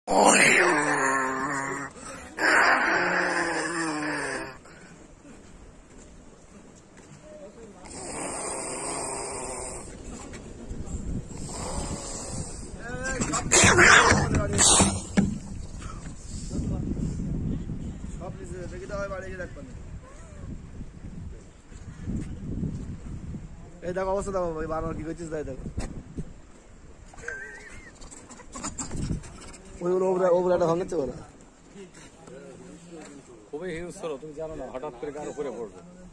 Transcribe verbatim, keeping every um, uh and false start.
এই দেখো অবস্থা দেখো ভাই, বারবার কি করছিস তাই দেখো। ওই ওরা ওরা একটা ভাঙছে ওরা খুবই হিংস্র, তুমি জানো না, হঠাৎ করে কার উপরে পড়বে।